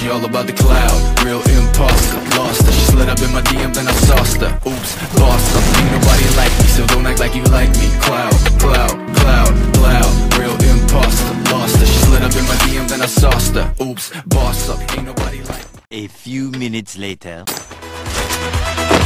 She all about the cloud, real imposter. Lost her, she slid up in my DM, then I sauced her. Oops, bossed up, ain't nobody like me, so don't act like you like me. Cloud, cloud, cloud, cloud, real imposter. Lost her, she slid up in my DM, then I sauced her. Oops, boss up, ain't nobody like me. A few minutes later.